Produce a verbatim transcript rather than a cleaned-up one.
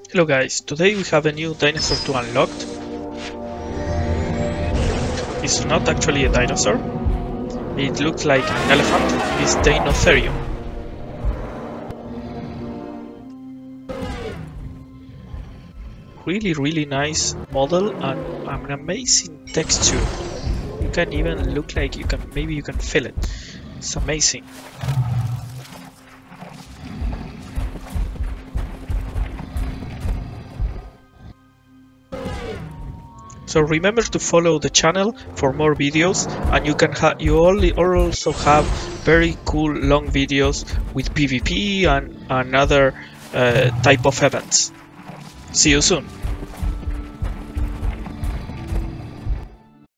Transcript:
Hello guys, today we have a new dinosaur to unlock. It's not actually a dinosaur. It looks like an elephant. It's Deinotherium. Really, really nice model and an amazing texture. You can even look like you can, maybe you can feel it. It's amazing. So remember to follow the channel for more videos, and you can have you only also have very cool long videos with PvP and another uh, type of events. See you soon.